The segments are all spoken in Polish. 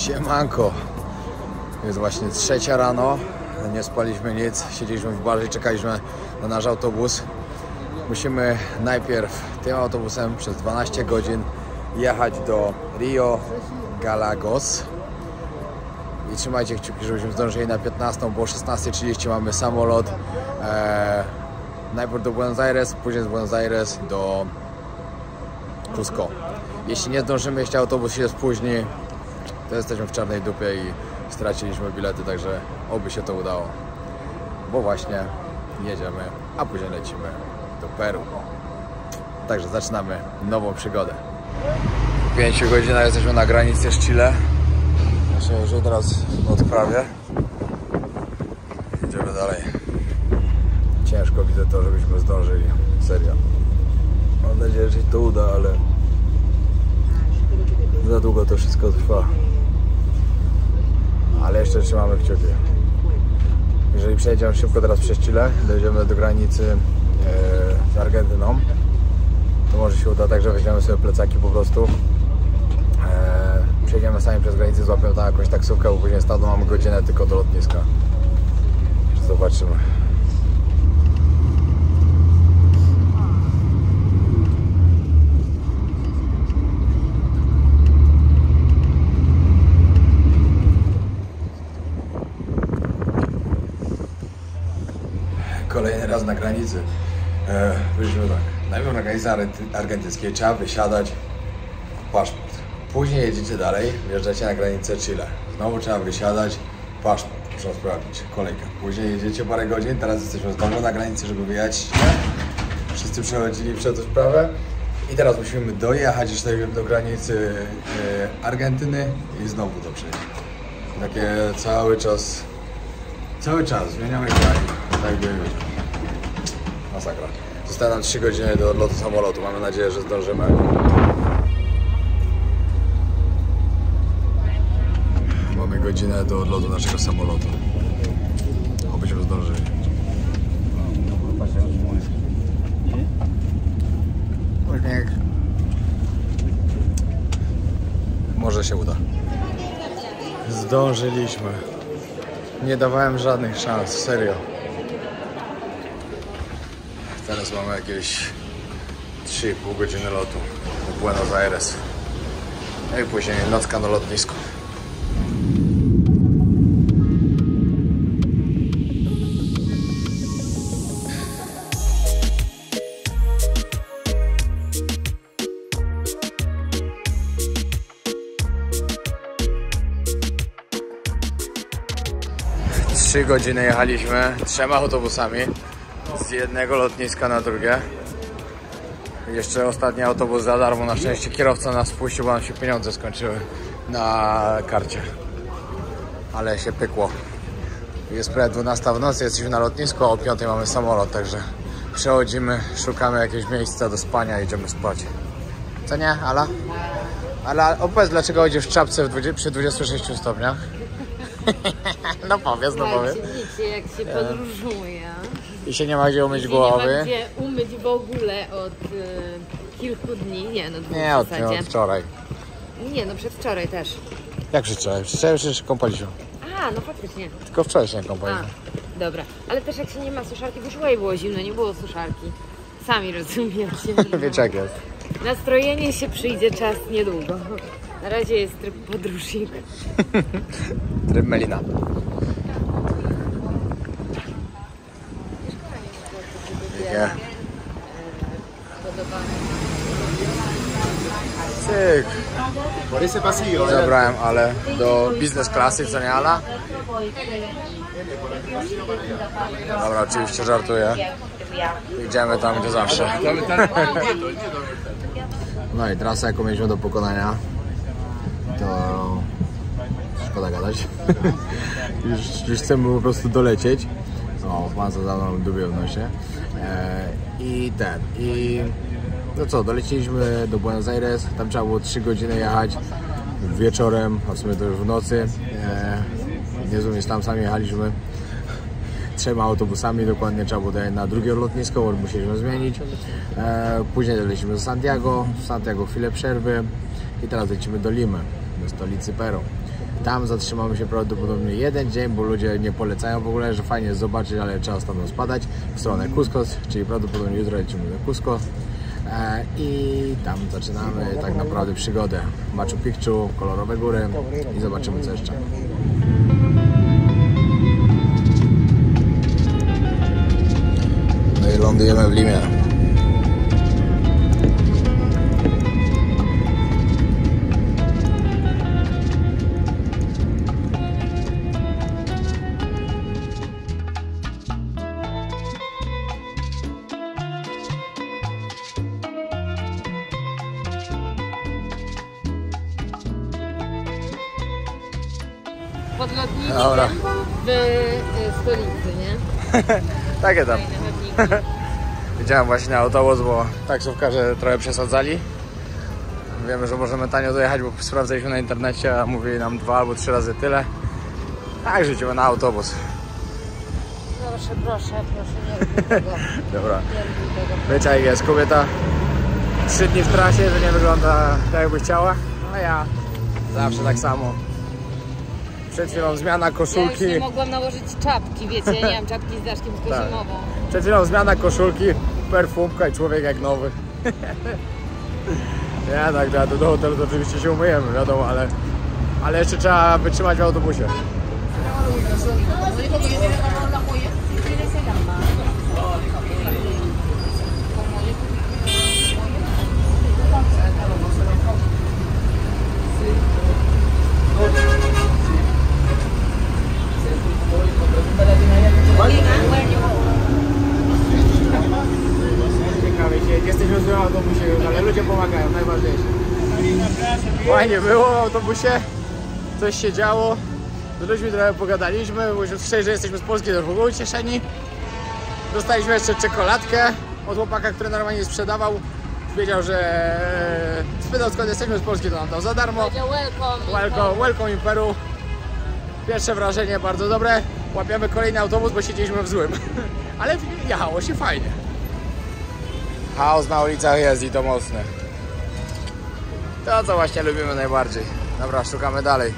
Siemanko, jest właśnie 3 rano, nie spaliśmy nic, siedzieliśmy w barze i czekaliśmy na nasz autobus. Musimy najpierw tym autobusem przez 12 godzin jechać do Rio Galagos i trzymajcie kciuki, żebyśmy zdążyli na 15, bo o 16:30 mamy samolot najpierw do Buenos Aires, później z Buenos Aires do Cusco. Jeśli nie zdążymy, jeśli autobus się spóźni, to jesteśmy w czarnej dupie i straciliśmy bilety, także oby się to udało, bo właśnie jedziemy, a później lecimy do Peru. Także zaczynamy nową przygodę. W 5 godzinach jesteśmy na granicy z Chile. Właśnie już teraz w odprawie. Idziemy dalej. Ciężko widzę to, żebyśmy zdążyli. Serio. Mam nadzieję, że się to uda, ale za długo to wszystko trwa. Ale jeszcze trzymamy kciuki. Jeżeli przejedziemy szybko teraz przez Chile, dojdziemy do granicy z Argentyną, to może się uda tak, że weźmiemy sobie plecaki po prostu. Przejdziemy sami przez granicę, złapiemy tam jakąś taksówkę, bo później stąd mamy godzinę tylko do lotniska. Zobaczymy. Kolejny raz na granicy. Byliśmy tak. Najpierw na granicy argentyńskiej trzeba wysiadać paszport. Później jedziecie dalej, wjeżdżacie na granicę Chile. Znowu trzeba wysiadać paszport. Muszę sprawdzić. Kolejka. Później jedziecie parę godzin. Teraz jesteśmy znowu na granicy, żeby wyjechać. Wszyscy przechodzili przez tę sprawę. I teraz musimy dojechać już do granicy Argentyny i znowu to przejść. Takie cały czas zmieniamy kraj. Tak by masakra. Zostały nam 3 godziny do odlotu samolotu. Mamy nadzieję, że zdążymy. Mamy godzinę do odlotu naszego samolotu. Obyśmy zdążyli. Uśmiech. Może się uda. Zdążyliśmy. Nie dawałem żadnych szans, serio. Teraz mamy jakieś 3,5 godziny lotu do Buenos Aires. No i później nocka na lotnisku. Trzy godziny jechaliśmy 3 autobusami z jednego lotniska na drugie. Jeszcze ostatni autobus za darmo. Na szczęście kierowca nas wpuścił, bo nam się pieniądze skończyły na karcie. Ale się pykło. Jest prawie 12 w nocy, jesteśmy na lotnisku, a o 5 mamy samolot, także przechodzimy, szukamy jakiegoś miejsca do spania i idziemy spać. Co nie, Ala? Ale opowiedz, dlaczego chodzisz w czapce przy 26 stopniach? No powiedz, no powiedz. Jak się podróżuje. I się nie ma gdzie umyć głowy. Nie ma gdzie umyć w ogóle od kilku dni. Nie, no 2 nie, w zasadzie. od wczoraj. Nie, no przedwczoraj też. Jak przedwczoraj? Przedwczoraj już się kąpaliśmy. A, no faktycznie. Tylko wczoraj się nie kąpaliśmy. A, dobra. Ale też jak się nie ma suszarki, bo już było zimno, nie było suszarki. Sami rozumiecie. Wiecie jak jest. Nastrojenie się przyjdzie czas niedługo. Na razie jest tryb podróżnik. Tryb Melina. Nie. Cyk. Zabrałem Ale do biznes klasy, co nie Ala? Dobra, oczywiście żartuję. Idziemy tam, gdzie zawsze. No i trasa, jaką mieliśmy do pokonania, to szkoda gadać. już chcemy po prostu dolecieć. O, pan za mną dubie w nosie. No co, doleciliśmy do Buenos Aires. Tam trzeba było 3 godziny jechać wieczorem, a w sumie to już w nocy. Niezłym tam sami jechaliśmy 3 autobusami, dokładnie trzeba było dojechać na drugie lotnisko, bo musieliśmy zmienić. Później dolecimy do Santiago, w Santiago chwilę przerwy i teraz lecimy do Limy, do stolicy Peru. Tam zatrzymamy się prawdopodobnie jeden dzień, bo ludzie nie polecają w ogóle, że fajnie jest zobaczyć, ale trzeba stamtąd spadać w stronę Cusco, czyli prawdopodobnie jutro lecimy do Cusco. I tam zaczynamy tak naprawdę przygodę. Machu Picchu, kolorowe góry i zobaczymy co jeszcze. No i lądujemy w Limie. Pod lotniskiem Dobra. w stolicy, nie? Takie tam. Fajne chodniki. Widziałem właśnie autobus, bo taksówkarze trochę przesadzali. Wiemy, że możemy tanio dojechać, bo sprawdzaliśmy na internecie, a mówili nam 2 albo 3 razy tyle. Tak, życimy na autobus. Proszę, nie rób tego. Dobra. Nie rób tego. Wiecie jak jest, kobieta 3 dni w trasie, że nie wygląda tak jakby chciała, a ja zawsze tak samo. Przed chwilą zmiana Ja koszulki. już nie mogłam nałożyć czapki, wiecie, ja nie mam czapki z daszkiem, tylko Tak. zimową. Przed chwilą zmiana koszulki, perfumka i człowiek jak nowy. Nie, tak, do hotelu to oczywiście się umyjemy, wiadomo, ale jeszcze trzeba wytrzymać w autobusie. Jesteśmy w złym autobusie już, ale ludzie pomagają, najważniejsze. Fajnie było w autobusie, coś się działo, z ludźmi trochę pogadaliśmy, bo już usłyszeli, że jesteśmy z Polski, to w ogóle ucieszeni. Dostaliśmy jeszcze czekoladkę od chłopaka, który normalnie sprzedawał. Wiedział, że spytał skąd jesteśmy z Polski, to nam dał za darmo. Powiedział welcome in Peru. Pierwsze wrażenie bardzo dobre. Łapiemy kolejny autobus, bo siedzieliśmy w złym. Ale jechało się fajnie. Chaos na ulicach jest i to mocny. To co właśnie lubimy najbardziej. Dobra, szukamy dalej.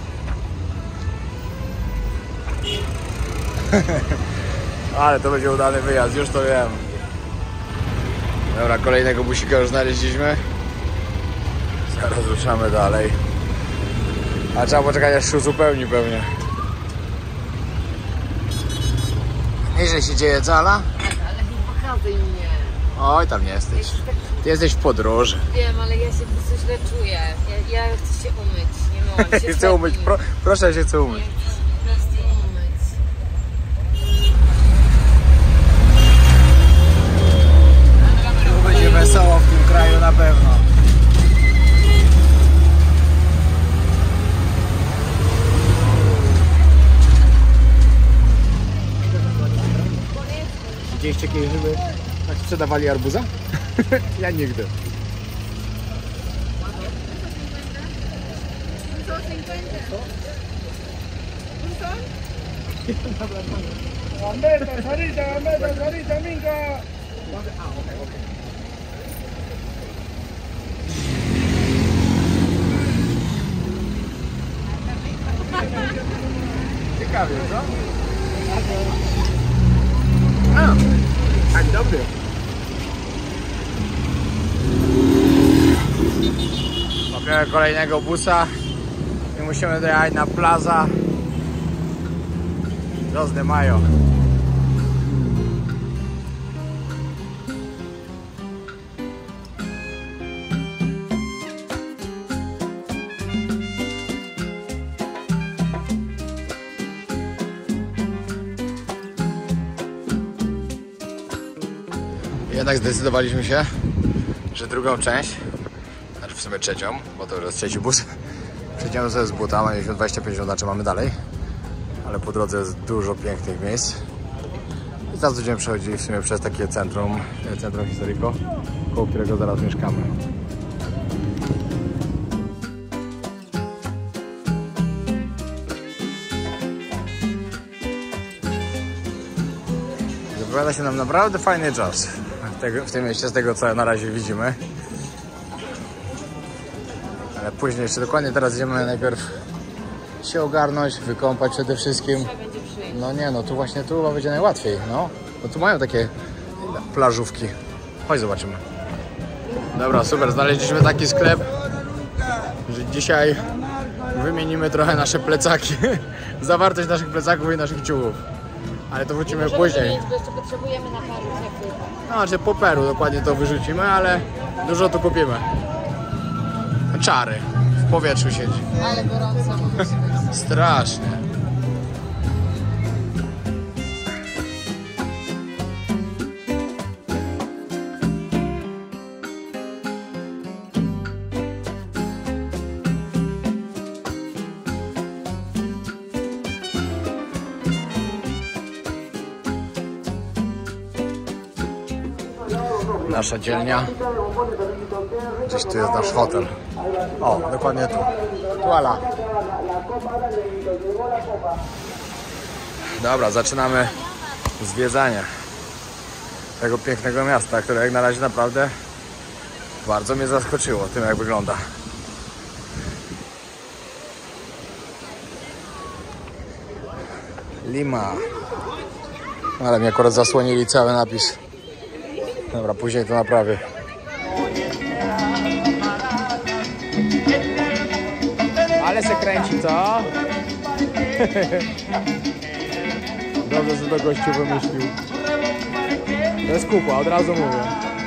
Ale to będzie udany wyjazd, już to wiem. Dobra, kolejnego busika już znaleźliśmy. Zaraz ruszamy dalej. A trzeba poczekać aż się uzupełni pewnie. Nieźle się dzieje, co Ala? Ale nie pokazuj mnie. Oj, tam nie jesteś. Ty jesteś w podróży. Wiem, ale ja się po prostu źle czuję. Ja chcę się umyć, nie mogłam się Chcę umyć, proszę, ja się chcę umyć. Po prostu umyć. Tu będzie wesoło w tym kraju na pewno. Widzieliście kiedyś, żeby tak sprzedawali arbuza? Ja nigdy. Sarita, minga. Ciekawie, co? A, tak dobry. Łapiemy kolejnego busa i musimy dojechać na Plaza Dos de Mayo. Jednak zdecydowaliśmy się, że drugą część, znaczy w sumie trzecią, bo to już jest trzeci bus, przejdziemy sobie z buta, mieliśmy 25 minut, znaczy mamy dalej, ale po drodze jest dużo pięknych miejsc. I teraz będziemy przechodzili w sumie przez takie centrum historyczne, koło którego zaraz mieszkamy. Zapowiada się nam naprawdę fajny czas w tym mieście, z tego co na razie widzimy. Ale później, jeszcze dokładnie teraz idziemy najpierw się ogarnąć, wykąpać przede wszystkim. No nie, no tu właśnie tu chyba będzie najłatwiej, no. Bo tu mają takie plażówki. Chodź zobaczymy. Dobra, super, znaleźliśmy taki sklep, że dzisiaj wymienimy trochę nasze plecaki. Zawartość naszych plecaków i naszych ciuchów. Ale to wrócimy później. Bo jeszcze potrzebujemy na paru ciepłych. No, znaczy po Peru dokładnie to wyrzucimy, ale dużo tu kupimy. Czary. W powietrzu siedzi. Ale gorąco musi być. Strasznie. Nasza dzielnia. Gdzieś tu jest nasz hotel. O, dokładnie tu. Tuala. Dobra, zaczynamy zwiedzanie tego pięknego miasta, które jak na razie naprawdę bardzo mnie zaskoczyło tym, jak wygląda. Lima. Ale mi akurat zasłonili cały napis. Dobra, później to naprawię. Ale se kręci, co? Dobrze, że to gościu wymyślił. To jest kupa, od razu mówię.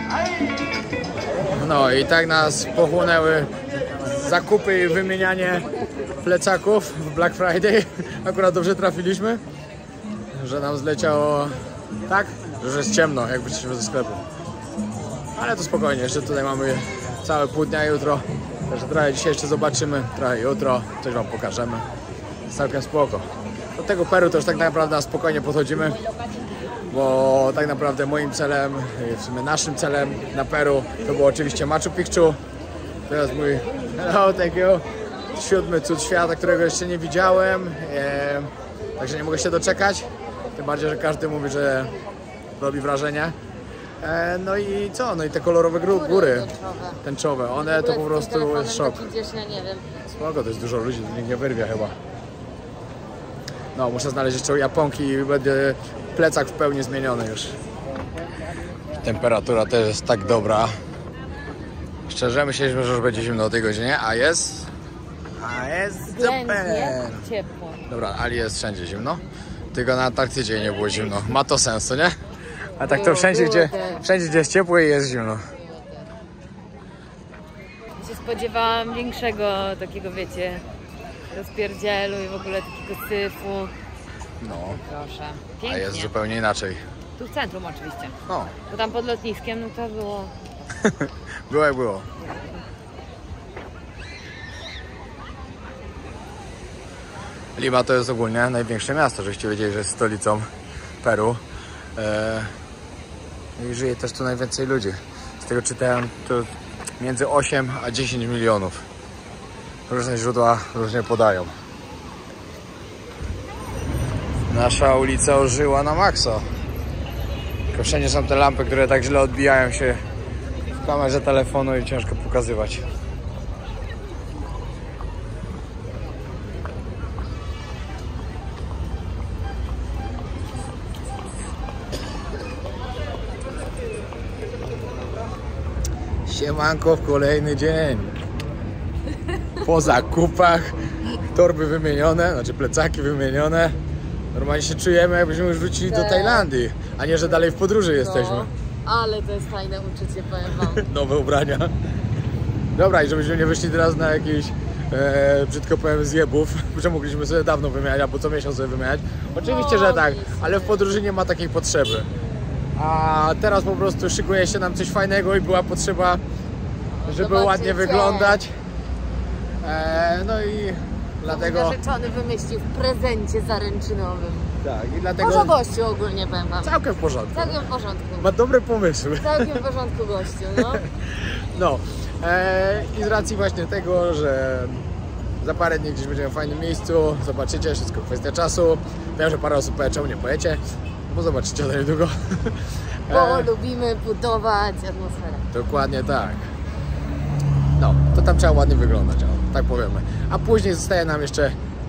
No i tak nas pochłonęły zakupy i wymienianie plecaków w Black Friday. Akurat dobrze trafiliśmy, że nam zleciało tak, że już jest ciemno, jak wyszliśmy ze sklepu. Ale to spokojnie, jeszcze tutaj mamy całe pół dnia jutro. Także trochę dzisiaj jeszcze zobaczymy, trochę jutro, coś wam pokażemy. Całkiem spoko. Do tego Peru to już tak naprawdę na spokojnie podchodzimy, bo tak naprawdę moim celem, w sumie naszym celem na Peru to było oczywiście Machu Picchu. To jest mój, hello, thank you, 7. cud świata, którego jeszcze nie widziałem, także nie mogę się doczekać. Tym bardziej, że każdy mówi, że robi wrażenie. No i co? No i te kolorowe góry tęczowe, one to po prostu jest szok. Ja nie wiem. Spoko, to jest dużo ludzi, nikt nie wyrwie chyba. No, muszę znaleźć jeszcze Japonki i będzie plecak w pełni zmieniony już. Temperatura też jest tak dobra. Szczerze myśleliśmy, że już będzie zimno o tej godzinie, a jest super. Ciepło. Dobra, ale jest wszędzie zimno. Tylko na Antarktydzie nie było zimno. Ma to sens, co nie? A tak to wszędzie, gdzie jest ciepło i jest zimno. Ja się spodziewałam większego takiego, wiecie, rozpierdzielu i w ogóle takiego syfu. No, Proszę. a Pięknie. jest zupełnie inaczej. Tu w centrum oczywiście. No, Bo tam pod lotniskiem, no to było... było jak było. Lima to jest ogólnie największe miasto, żebyście wiedzieli, że jest stolicą Peru. I żyje też tu najwięcej ludzi. Z tego czytałem, to między 8 a 10 milionów. Różne źródła różnie podają. Nasza ulica ożyła na maksa. Tylko wszędzie są te lampy, które tak źle odbijają się w kamerze telefonu i ciężko pokazywać. Siemanko w kolejny dzień. Po zakupach, torby wymienione, znaczy plecaki wymienione. Normalnie się czujemy, jakbyśmy już wrócili do Tajlandii, a nie, że dalej w podróży jesteśmy. Ale to jest fajne uczucie, powiem wam. Nowe ubrania. Dobra, i żebyśmy nie wyszli teraz na jakiś, brzydko powiem, zjebów, że mogliśmy sobie dawno wymieniać, albo co miesiąc sobie wymieniać. Oczywiście, że tak, ale w podróży nie ma takiej potrzeby. A teraz po prostu szykuje się nam coś fajnego i była potrzeba, żeby ładnie wyglądać. No i dlatego... Narzeczony wymyślił w prezencie zaręczynowym. Tak, i dlatego... Może gościu ogólnie, powiem wam. Całkiem w porządku. Całkiem w porządku. Ma dobre pomysły. Całkiem w porządku gościu, no. No. I z racji właśnie tego, że za parę dni gdzieś będziemy w fajnym miejscu, zobaczycie, wszystko kwestia czasu. Wiem, że parę osób powie, czemu nie powiecie, bo zobaczycie to niedługo. Bo lubimy budować atmosferę. Dokładnie tak. No, to tam trzeba ładnie wyglądać, o, tak powiemy. A później zostaje nam jeszcze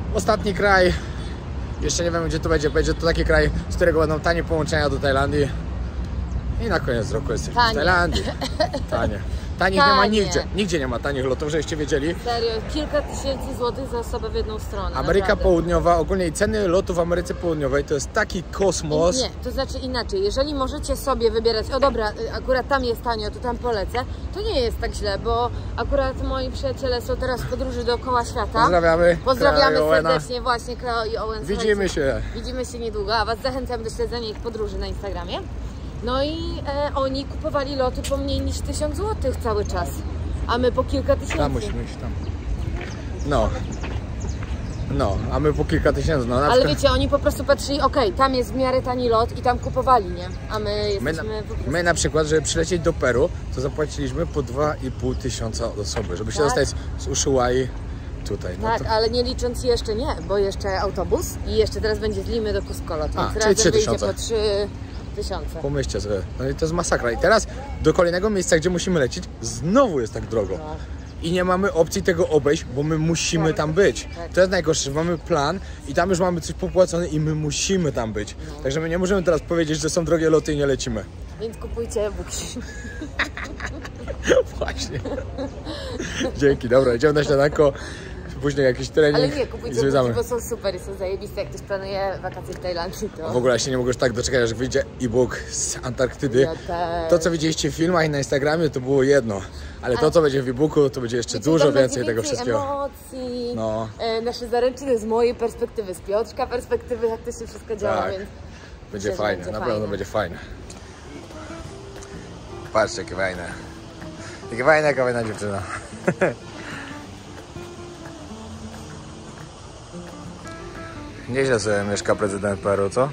Ostatni kraj, jeszcze nie wiem gdzie to będzie, będzie to taki kraj, z którego będą tanie połączenia do Tajlandii. I na koniec roku jesteśmy w Tajlandii. Tanie. Tanich nie ma nigdzie. Nigdzie nie ma tanich lotów, żebyście wiedzieli. Serio, kilka tysięcy złotych za osobę w jedną stronę. Ameryka naprawdę. Południowa, ogólnie ceny lotów w Ameryce Południowej to jest taki kosmos. Nie, to znaczy inaczej. Jeżeli możecie sobie wybierać, o dobra, akurat tam jest tanio, to tam polecę, to nie jest tak źle, bo akurat moi przyjaciele są teraz w podróży dookoła świata. Pozdrawiamy. Pozdrawiamy Kleo i Owena. serdecznie właśnie Kleo i Owen. Widzimy się. Widzimy się niedługo, a Was zachęcam do śledzenia ich podróży na Instagramie. No i oni kupowali loty po mniej niż 1000 zł cały czas, a my po kilka tysięcy. Tam musimy iść tam. No, a my po kilka tysięcy. No, Ale wiecie, oni po prostu patrzyli, okej, tam jest w miarę tani lot i tam kupowali, nie? A my jesteśmy po prostu... My na przykład, żeby przylecieć do Peru, to zapłaciliśmy po 2500 od osoby, żeby się dostać z Ushuai tutaj. No Tak, to... ale nie licząc jeszcze nie, bo jeszcze autobus i jeszcze teraz będzie z Limy do Cusco, więc czyli razem 3000. wyjdzie po 3000. Pomyślcie sobie, no i to jest masakra. I teraz do kolejnego miejsca, gdzie musimy lecieć, znowu jest tak drogo. No. I nie mamy opcji tego obejść, bo my musimy tam być. Tak. To jest najgorsze, że mamy plan i tam już mamy coś popłacone i my musimy tam być. Także my nie możemy teraz powiedzieć, że są drogie loty i nie lecimy. Więc kupujcie e-booki. Właśnie. Dzięki, dobra, idziemy na śniadanko. Później jakiś trening Ale nie, i kupujcie zwiedzamy. e-booki, bo są super i są zajebiste. Jak ktoś planuje wakacje w Tajlandii, to... W ogóle ja się nie mogę już tak doczekać, aż wyjdzie e-book z Antarktydy. Ja też. To, co widzieliście w filmach i na Instagramie, to było jedno. Ale to, co będzie w e-booku, to będzie jeszcze Wiecie, dużo tam będzie więcej tego wszystkiego. emocji, No. Nasze zaręczyny z mojej perspektywy, z Piotrka perspektywy, jak to się wszystko działa, Tak. więc... Będzie myślę, że fajne, będzie na pewno fajne. będzie fajne. Patrzcie, jakie fajne. Jakie fajne, jaka fajna dziewczyna. Nieźle sobie mieszka prezydent Peru, co?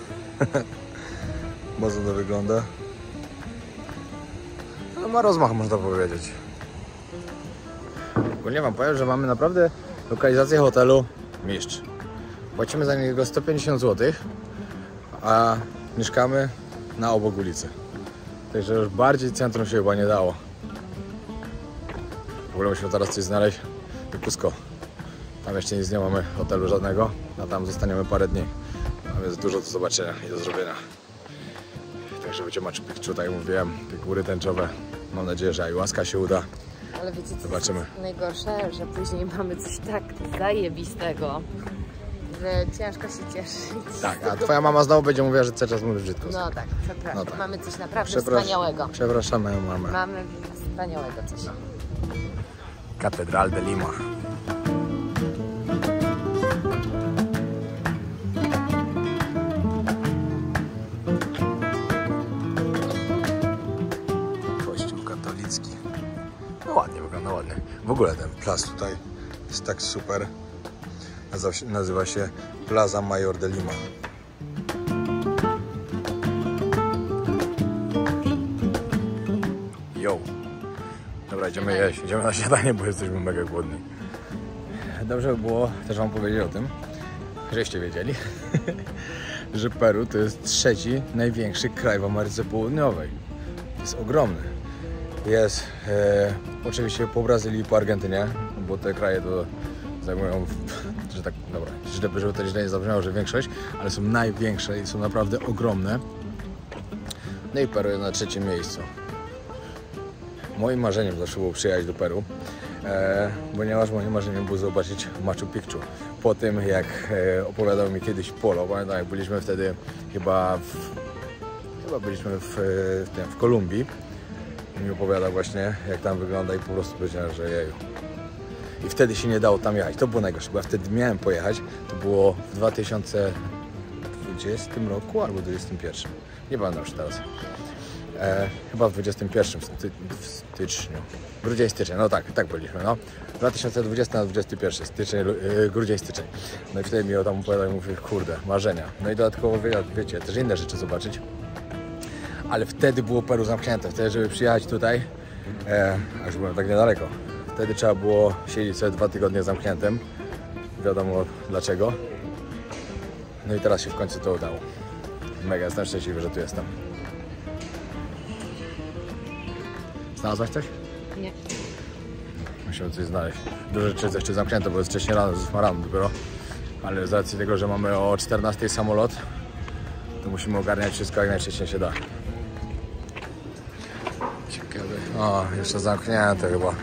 Mocno to wygląda. No, ma rozmach, można powiedzieć. Ogólnie wam powiem, że mamy naprawdę lokalizację hotelu mistrz. Płacimy za niego 150 zł, a mieszkamy na obok ulicy. Także już bardziej centrum się chyba nie dało. W ogóle musimy teraz coś znaleźć do Cusco. Tam jeszcze nic nie mamy, hotelu żadnego, a tam zostaniemy parę dni. Tam jest dużo do zobaczenia i do zrobienia. Także będzie Machu Picchu, tak jak mówiłem, te góry tęczowe. Mam nadzieję, że ayahuasca się uda. Ale wiecie, co Zobaczymy. jest najgorsze? Że później mamy coś tak zajebistego, że ciężko się cieszyć. Tak, a twoja mama znowu będzie mówiła, że cały czas mówisz brzydko. No tak, przepraszam. No tak. Mamy coś naprawdę wspaniałego. Przepraszam moją mamę. Mamy wspaniałego coś. Catedral de Lima. Kościół katolicki. No ładnie wygląda, ładnie. W ogóle ten plac tutaj jest tak super. Nazywa się Plaza Mayor de Lima. Yo. Dobra, idziemy jeść, idziemy na śniadanie, bo jesteśmy mega głodni. Dobrze by było też wam powiedzieć o tym, żeście wiedzieli, że Peru to jest trzeci największy kraj w Ameryce Południowej. Jest ogromny. Jest oczywiście po Brazylii i po Argentynie, bo te kraje to zajmują, że tak, dobra, żeby to źle nie zabrzmiało, że większość, ale są największe i są naprawdę ogromne. No i Peru jest na trzecim miejscu. Moim marzeniem zawsze było przyjechać do Peru, ponieważ moim marzeniem było zobaczyć Machu Picchu. Po tym, jak opowiadał mi kiedyś Polo, pamiętam, jak byliśmy wtedy chyba byliśmy w Kolumbii i mi opowiadał właśnie, jak tam wygląda i po prostu powiedziałem, że jeju. I wtedy się nie dało tam jechać. To było najgorsze, bo ja wtedy miałem pojechać. To było w 2020 roku albo 2021. Nie pamiętam już teraz. Chyba w 21 styczniu. Grudzień, styczeń, no tak byliśmy, no. 2020 na 21 styczeń, grudzień, styczeń. No i wtedy mi o tam opowiadał i mówię, kurde, marzenia. No i dodatkowo, wiecie, też inne rzeczy zobaczyć. Ale wtedy było Peru zamknięte. Wtedy, żeby przyjechać tutaj, a już byłem tak niedaleko, wtedy trzeba było siedzieć sobie 2 tygodnie zamkniętym. Wiadomo dlaczego. No i teraz się w końcu to udało. Mega jestem szczęśliwy, że tu jestem. Znalazłaś coś? Nie. Musimy coś znaleźć. Dużo rzeczy jest jeszcze zamknięte, bo jest wcześniej rano, z rano dopiero. ale z racji tego, że mamy o 14 samolot, to musimy ogarniać wszystko jak najszybciej się da. Ciekawe. O, jeszcze zamknięte chyba.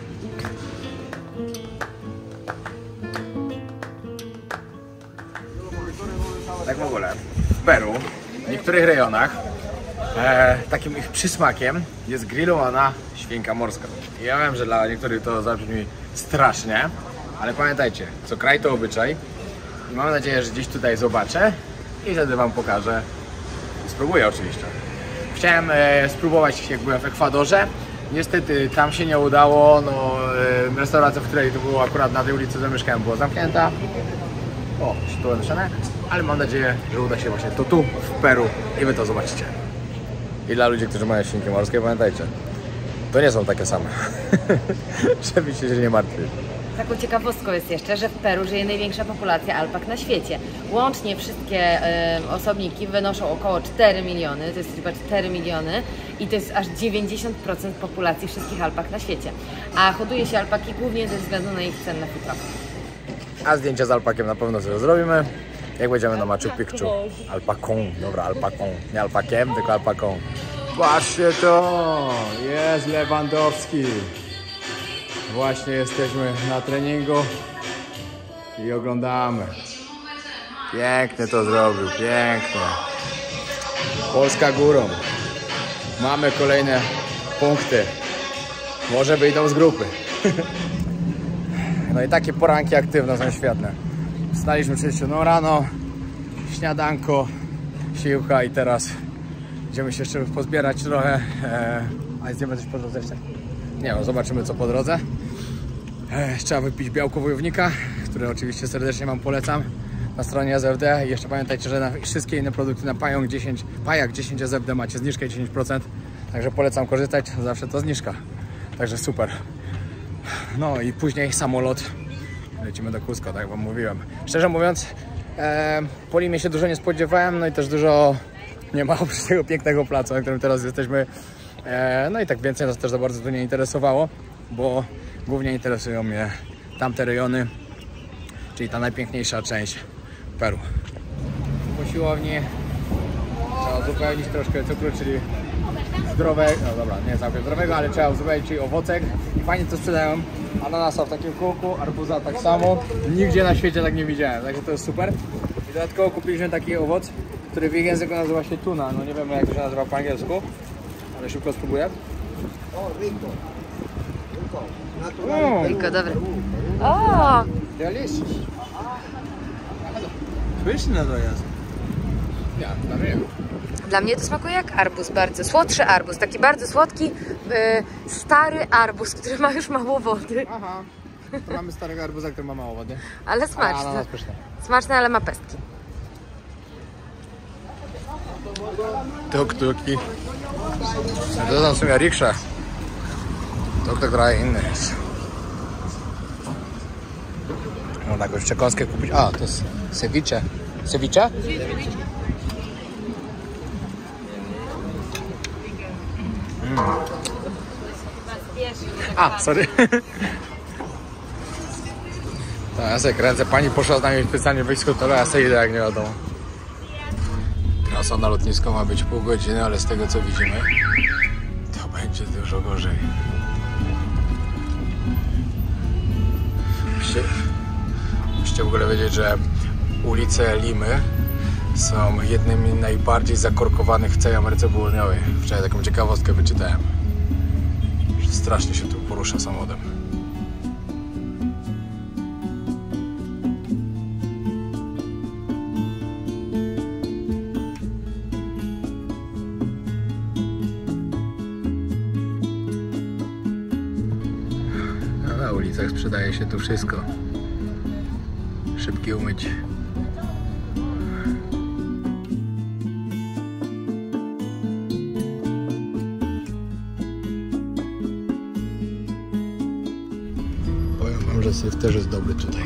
Tak w ogóle, w Peru, w niektórych rejonach, takim ich przysmakiem jest grillowana świnka morska. I ja wiem, że dla niektórych to zabrzmi strasznie, ale pamiętajcie, co kraj to obyczaj. I mam nadzieję, że gdzieś tutaj zobaczę i wtedy wam pokażę. Spróbuję oczywiście. Chciałem spróbować, jak byłem w Ekwadorze. Niestety tam się nie udało. No, restauracja, w której to było akurat na tej ulicy, gdzie mieszkałem, była zamknięta. O, to nasze, ale mam nadzieję, że uda się właśnie to tu, w Peru i wy to zobaczycie. I dla ludzi, którzy mają świnki morskie, pamiętajcie, to nie są takie same. Żebyście się nie martwili. Taką ciekawostką jest jeszcze, że w Peru żyje największa populacja alpak na świecie. Łącznie wszystkie osobniki wynoszą około 4 miliony, to jest chyba 4 miliony i to jest aż 90% populacji wszystkich alpak na świecie. A hoduje się alpaki głównie ze względu na ich cenne futro. A zdjęcia z alpakiem na pewno sobie zrobimy, jak będziemy na Machu Picchu. Alpaką, dobra, alpaką, nie alpakiem, tylko alpaką. Patrzcie to, jest Lewandowski. Właśnie jesteśmy na treningu i oglądamy. Pięknie to zrobił, pięknie. Polska górą. Mamy kolejne punkty. Może wyjdą z grupy. No i takie poranki aktywne są świetne. Wstaliśmy przecież rano, śniadanko, siłka i teraz idziemy się jeszcze pozbierać trochę. A zjemy coś po drodze jeszcze? Nie wiem, zobaczymy co po drodze. Trzeba wypić białko wojownika, które oczywiście serdecznie wam polecam na stronie SFD. I jeszcze pamiętajcie, że na wszystkie inne produkty na Pajak 10 SFD macie zniżkę 10%. Także polecam korzystać, zawsze to zniżka. Także super. No i później samolot. Lecimy do Cusco, tak jak wam mówiłem. Szczerze mówiąc, po Limie się dużo nie spodziewałem, no i też dużo nie ma oprócz tego pięknego placu, na którym teraz jesteśmy. No i tak więcej nas też za bardzo tu nie interesowało, bo głównie interesują mnie tamte rejony, czyli ta najpiękniejsza część Peru. Po siłowni trzeba uzupełnić troszkę cukru, czyli zdrowego, no dobra, nie całkiem zdrowego, ale trzeba uzupełnić, czyli owocek. I fajnie to sprzedają. Ananasa w takim kółku, arbuza tak samo. Nigdzie na świecie tak nie widziałem, także to jest super. I dodatkowo kupiliśmy taki owoc, który w ich języku nazywa się tuna. No nie wiem jak to się nazywa po angielsku, ale szybko spróbuję. Tylko dobre. O! Delicious. Pyszne to jest. Ja, tam wiem. Dla mnie to smakuje jak arbuz bardzo. Słodszy arbuz, taki bardzo słodki, stary arbuz, który ma już mało wody. Aha, to mamy starego arbuza, który ma mało wody. Ale smaczny. Smaczny, ale ma pestki. Tuk-tuki. To są w sumie riksza. Tuk-tuk trochę inny jest. Można jakąś przekąskę kupić. A, to jest ceviche. Ceviche? A, sorry. To ja sobie kręcę. Pani poszła z nami specjalnie wyjść z hotelu, ja sobie idę jak nie wiadomo. Trasa na lotnisko ma być pół godziny, ale z tego co widzimy, to będzie dużo gorzej. Musicie w ogóle wiedzieć, że ulice Limy są jednymi z najbardziej zakorkowanych w całej Ameryce Południowej. Wczoraj taką ciekawostkę wyczytałem, że strasznie się tu porusza samochodem. Na ulicach sprzedaje się tu wszystko. Szybkie umyć. Powiem wam, że syf też jest dobry tutaj.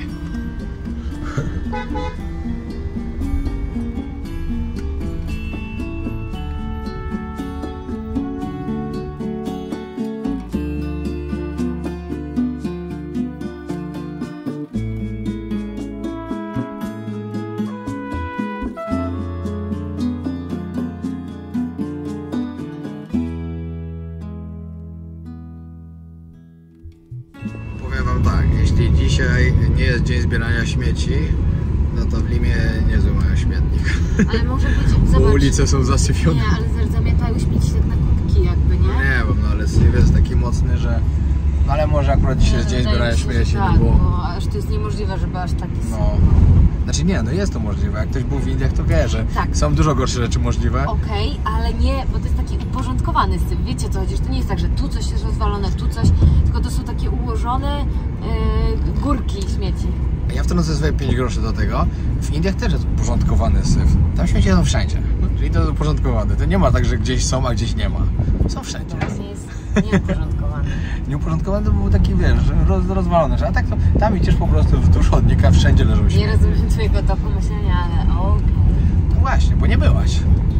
wam tak, jeśli dzisiaj nie jest dzień zbierania śmieci, no to w Limie niezły mają śmietnik. Ale może być, Bo zobacz. ulice są zasypione. Nie, ale zamiatają śmieci tak na kubki jakby, nie? Nie wiem, no ale syf jest taki mocny, że... No ale może akurat dzisiaj jest dzień zbierania śmieci, tak, no bo... bo aż to jest niemożliwe, żeby aż taki syf. No. Znaczy nie, no jest to możliwe. Jak ktoś był w Indiach, to wie, że Tak. są dużo gorsze rzeczy możliwe. Okej, ale nie, bo to jest taki uporządkowany syf. Wiecie co chodzi? Że to nie jest tak, że tu coś jest rozwalone, tu coś, tylko to są takie ułożone górki śmieci. Ja wtrącę swoje 5 groszy do tego. W Indiach też jest uporządkowany syf. Tam śmieci są wszędzie. Czyli to jest uporządkowane. To nie ma tak, że gdzieś są, a gdzieś nie ma. Są wszędzie. To właśnie jest nieuporządkowany. Nieuporządkowany to był taki, wiesz, rozwalony. A tak to tam idziesz po prostu wzdłuż chodnika, wszędzie leżą śmieci. Nie rozumiem twojego toku myślenia, ale okej. No właśnie, bo nie byłaś.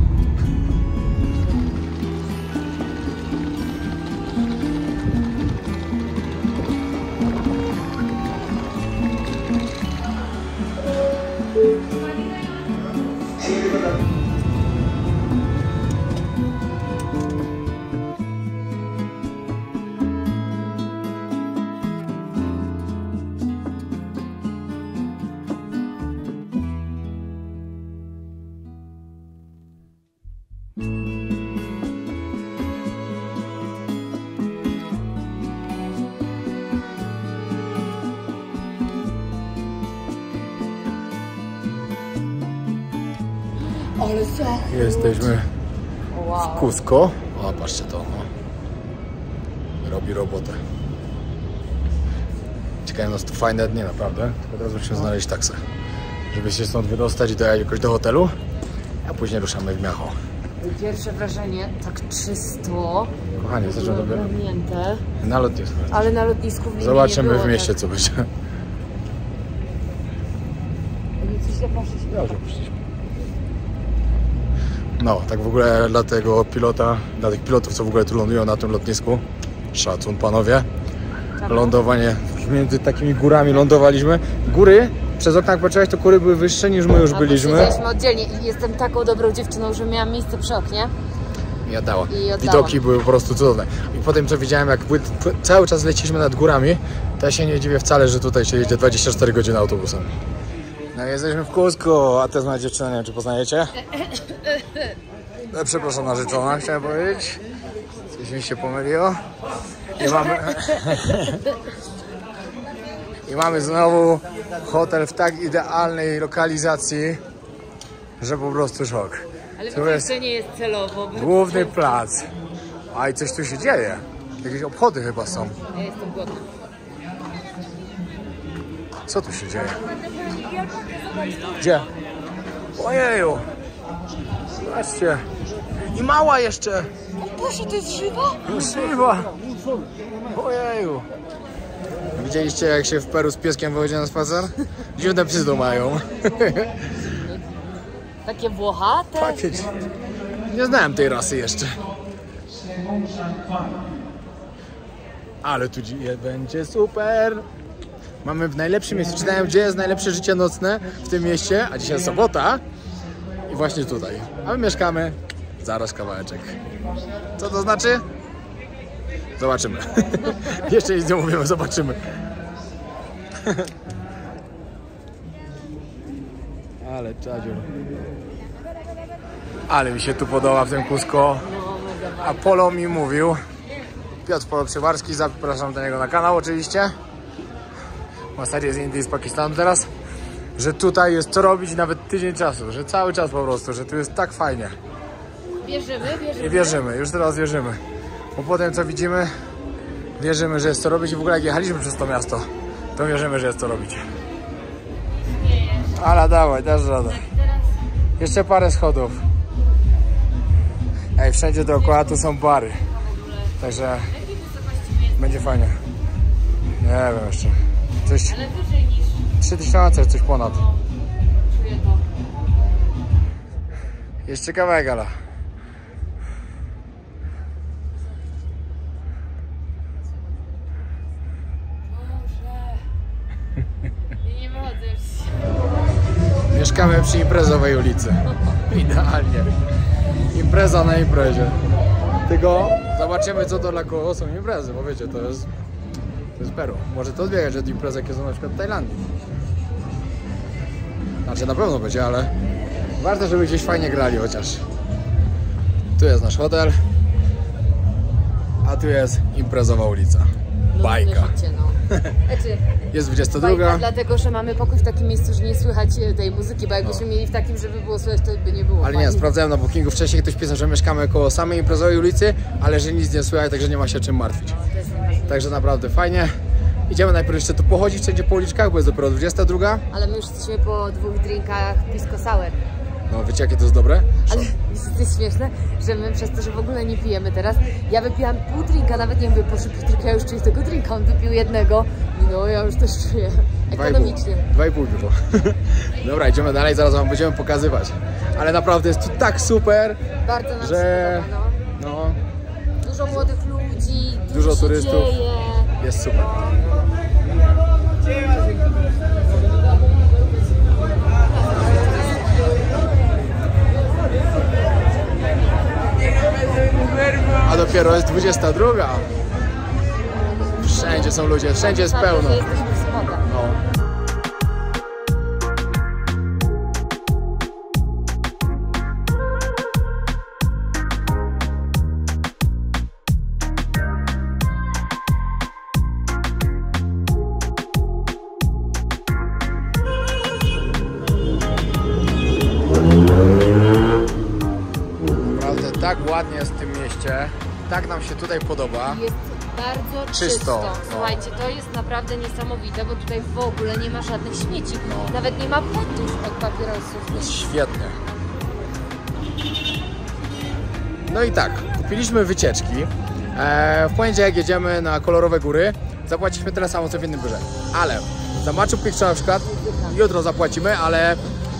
Ale zachód. Jesteśmy Wow. w Cusco. O, patrzcie to. No. Robi robotę. Czekają nas tu fajne dni, naprawdę. Tylko teraz musimy znaleźć taksę, żeby się stąd wydostać i dojechać jakoś do hotelu, a później ruszamy w Miacho. Pierwsze wrażenie, tak czysto. Kochanie, jesteśmy dopiero Ogarnięte. na lotnisku. Ale na lotnisku w Limie Zobaczymy nie było w mieście, tak. co będzie. Coś źle poszliśmy. Dobrze, poszliśmy. No, tak w ogóle dla tego pilota, dla tych pilotów, co w ogóle tu lądują na tym lotnisku. Szacun, panowie. Lądowanie między takimi górami lądowaliśmy. Góry, przez okna jak patrzyłeś, to góry były wyższe niż my już byliśmy. Siedzieliśmy oddzielnie i jestem taką dobrą dziewczyną, że miałam miejsce przy oknie. I oddała. I oddałam. Widoki były po prostu cudowne. I potem co widziałem, jak cały czas leciliśmy nad górami, to ja się nie dziwię wcale, że tutaj się jedzie 24 godziny autobusem. No jesteśmy w Cusco, a to jest moja dziewczyna, nie wiem czy poznajecie? Przepraszam, narzeczona, chciałem powiedzieć. Coś mi się pomyliło. I mamy znowu hotel w tak idealnej lokalizacji, że po prostu szok. Ale Tu jest to nie jest celowo. główny plac. A i coś tu się dzieje. Jakieś obchody chyba są. Ja jestem głodna. Co tu się dzieje? Gdzie? Ojeju! Zobaczcie. I mała jeszcze. Boże, to jest żywa? Żywa. Ojeju. Widzieliście, jak się w Peru z pieskiem wychodzi na spacer? Dziwne psy tu mają. Takie włochate. Pakieć. Nie znałem tej rasy jeszcze. Ale tu będzie super. Mamy w najlepszym miejscu. Czytałem, gdzie jest najlepsze życie nocne w tym mieście, a dzisiaj jest sobota. I właśnie tutaj. A my mieszkamy zaraz kawałeczek. Co to znaczy? Zobaczymy. Jeszcze nic nie mówimy, zobaczymy. Ale czadziur. Ale mi się tu podoba w tym Cusco. A Polo mi mówił, Piotr Polo Przywarski, zapraszam do niego na kanał oczywiście. Ma serię z Indii i z Pakistanu teraz. Że tutaj jest co robić nawet tydzień czasu, że cały czas po prostu, że tu jest tak fajnie. Wierzymy. I wierzymy, już teraz wierzymy. Bo potem co widzimy, wierzymy, że jest co robić i w ogóle jak jechaliśmy przez to miasto, to wierzymy, że jest co robić. Ale dawaj, dasz radę. Jeszcze parę schodów. Ej, wszędzie dookoła tu są bary. Także będzie fajnie. Nie wiem jeszcze. Coś Ale wyżej niż 3000, coś ponad. czuję to. Jeszcze kawałek, Ala. Nie wychodzę już. Mieszkamy przy imprezowej ulicy. Idealnie. Impreza na imprezie. Tylko zobaczymy, co to dla kogo są imprezy, bo wiecie, to jest To jest Peru. Może to odbiegać od imprezy, jakie są na przykład w Tajlandii. Znaczy na pewno będzie, ale warto, żeby gdzieś fajnie grali chociaż. Tu jest nasz hotel, a tu jest imprezowa ulica. Bajka. Życie, no. Znaczy, jest 22. Bajka, dlatego, że mamy pokój w takim miejscu, że nie słychać tej muzyki, bo jakbyśmy mieli w takim, żeby było słychać, to by nie było Ale fajnie. nie, sprawdzałem na bookingu wcześniej, ktoś pisał, że mieszkamy koło samej imprezowej ulicy, ale że nic nie słychać, także nie ma się czym martwić. Także naprawdę fajnie. Idziemy najpierw jeszcze tu pochodzić wszędzie po uliczkach, bo jest dopiero 22. Ale my już jesteśmy po 2 drinkach pisco sour. No wiecie jakie to jest dobre? Ale jest śmieszne, że my przez to, że w ogóle nie pijemy teraz, ja wypiłam pół drinka, nawet nie wiem, poszedł Piotrek, ja już czuję tego drinka, on wypił jednego, no ja już też czuję ekonomicznie. 2,5 dużo. Dobra, idziemy dalej, zaraz wam będziemy pokazywać. Ale naprawdę jest tu tak super, Bardzo nam że się podoba, no, Dużo młodych ludzi, dużo się turystów. dzieje. Jest super. A dopiero jest 22. Wszędzie są ludzie, wszędzie jest pełno. Że jesteśmy w sobotę. No. Naprawdę tak ładnie jest w tym mieście, tak nam się tutaj podoba. Jest bardzo Czysto. czysto. No. Słuchajcie, to jest naprawdę niesamowite, bo tutaj w ogóle nie ma żadnych śmieci. No. Nawet nie ma petów od papierosów. Jest świetnie. No i tak, kupiliśmy wycieczki. W poniedziałek jedziemy na kolorowe góry. Zapłaciliśmy tyle samo co w innym biurze. Ale za Machu Picchu na przykład jutro zapłacimy, ale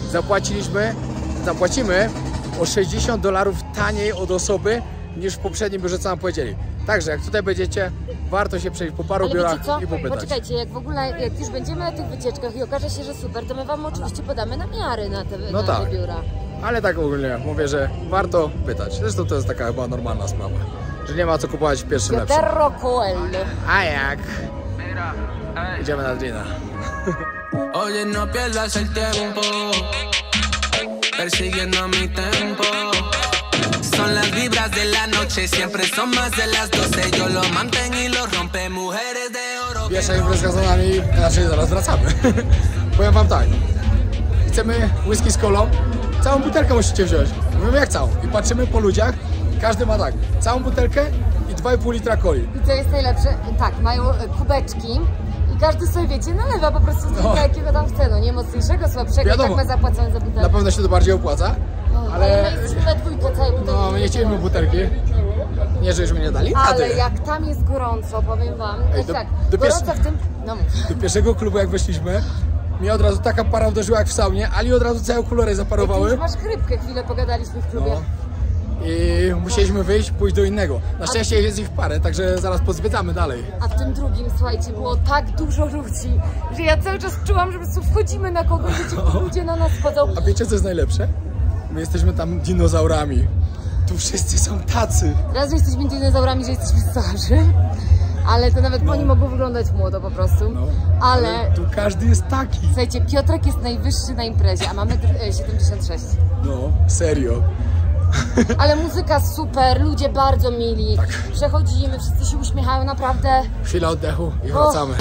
zapłacimy o $60 taniej od osoby niż w poprzednim biurze, co nam powiedzieli. Także jak tutaj będziecie, warto się przejść po paru Ale biurach wiecie co? i popytać. Poczekajcie, jak już będziemy na tych wycieczkach i okaże się, że super, to my wam oczywiście podamy namiary na te, No na tak. te biura. Ale tak ogólnie mówię, że warto pytać. Zresztą to jest taka chyba normalna sprawa, że nie ma co kupować w pierwszym lepszym. Terro Coelho. A jak? Idziemy na Drina. Oye, no pierdas el tiempo persiguiendo mi tempo. Son las vibras de la noche, siempre son más de las 12. Yo lo mantengo y lo rompe, mujeres de oro. Pierwsza imprezka z nami, znaczy zaraz wracamy. Powiem wam tak, chcemy whisky z kolą, całą butelkę musicie wziąć. Mówimy jak całą. I patrzymy po ludziach, każdy ma tak, całą butelkę i 2,5 litra coli. I co jest najlepsze? Tak, mają kubeczki i każdy sobie, wiecie, nalewa po prostu No. jakiego tam chce, no nie mocniejszego, słabszego, Wiadomo. i tak ma zapłacone za butelkę. Na pewno się to bardziej opłaca, Ale ale my jesteśmy we dwójkę całej butelki. no my nie chcieliśmy butelki. Nie, żeśmy nie dali Ale rady. jak tam jest gorąco, powiem wam, Ej, tak, do gorąco w tym, no mów. Do pierwszego klubu jak weszliśmy, mi od razu taka para uderzyła jak w saunie, Ali od razu całe okulory Ty zaparowały. już masz chrypkę, chwilę pogadaliśmy w klubie. No. I musieliśmy wyjść, pójść do innego. Na szczęście jest ich parę, także zaraz pozwiedzamy dalej. A w tym drugim, słuchajcie, było tak dużo ludzi, że ja cały czas czułam, że po prostu wchodzimy na kogoś, gdzie ludzie na nas wchodzą. A wiecie co jest najlepsze? My jesteśmy tam dinozaurami. Tu wszyscy są tacy. Raz, że jesteśmy dinozaurami, że jesteśmy starzy, ale to nawet oni mogą wyglądać młodo po prostu. No. Ale Tu każdy jest taki. słuchajcie, Piotrek jest najwyższy na imprezie, a mamy 76. No, serio. Ale muzyka super, ludzie bardzo mili. Tak. Przechodzimy, wszyscy się uśmiechają, naprawdę. Chwila oddechu i wracamy.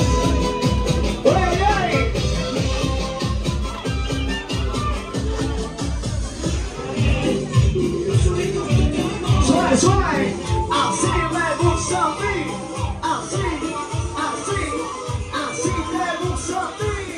Suave, suave. Así me gusta a mí. Así, así, así me gusta a mí.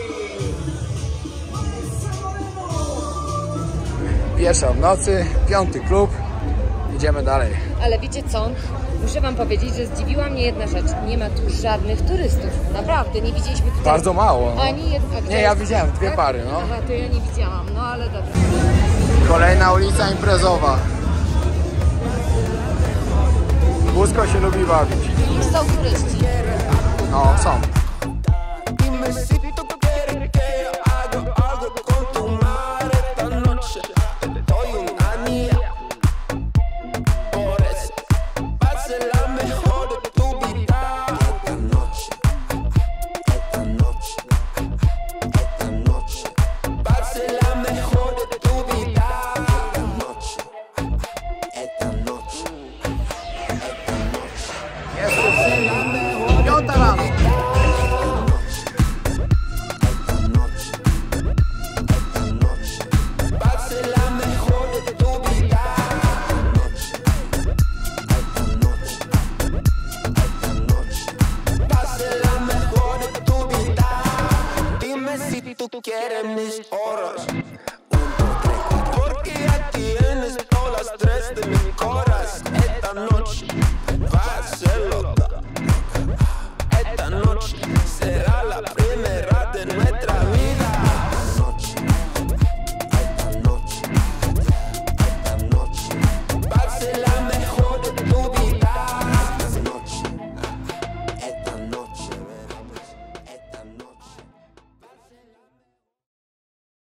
Pierwsza w nocy, 5. klub. Idziemy dalej. Ale wiecie co? Muszę wam powiedzieć, że zdziwiła mnie jedna rzecz. Nie ma tu żadnych turystów. Naprawdę, nie widzieliśmy tutaj Bardzo mało. No. ani jednego. Nie, ja widziałem 2 pary, no. Aha, to ja nie widziałam, no ale dobra. Kolejna ulica imprezowa. Wózko się lubi bawić. Są turyści. No, są. Dime si tú quieres que yo haga algo con tu madre esta noche. Te doy un anillo. Por eso, pase la mejor de tu vida. tú quieres mis horas. 1, 2, 3, 4. Porque ya tienes todas las 3 de mi corazón. Esta noche va a ser loca.